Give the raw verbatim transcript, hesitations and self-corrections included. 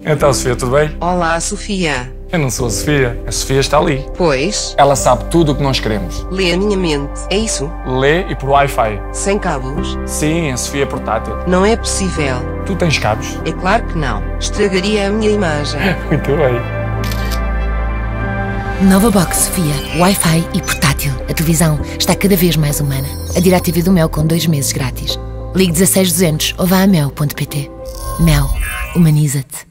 Então, Sofia, tudo bem? Olá, Sofia. Eu não sou a Sofia. A Sofia está ali. Pois, Ela sabe tudo o que nós queremos. lê a minha mente. É isso? Lê e por Wi-Fi. Sem cabos? Sim, a Sofia é portátil. Não é possível. Tu tens cabos? É claro que não. Estragaria a minha imagem. Muito bem. Nova Box Sofia, Wi-Fi e portátil. A televisão está cada vez mais humana. A DirecTV do Mel com dois meses grátis. Ligue dezasseis duzentos ou vá a mel ponto pt. Mel, humaniza-te.